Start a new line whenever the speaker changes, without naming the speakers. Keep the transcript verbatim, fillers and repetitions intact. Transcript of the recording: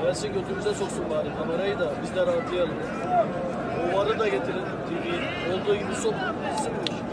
Gelsin götümüze soksun bari kamerayı da biz de rahatlayalım. O varı da getirin T V'yi. Olduğu gibi sok. Bizim bu iş.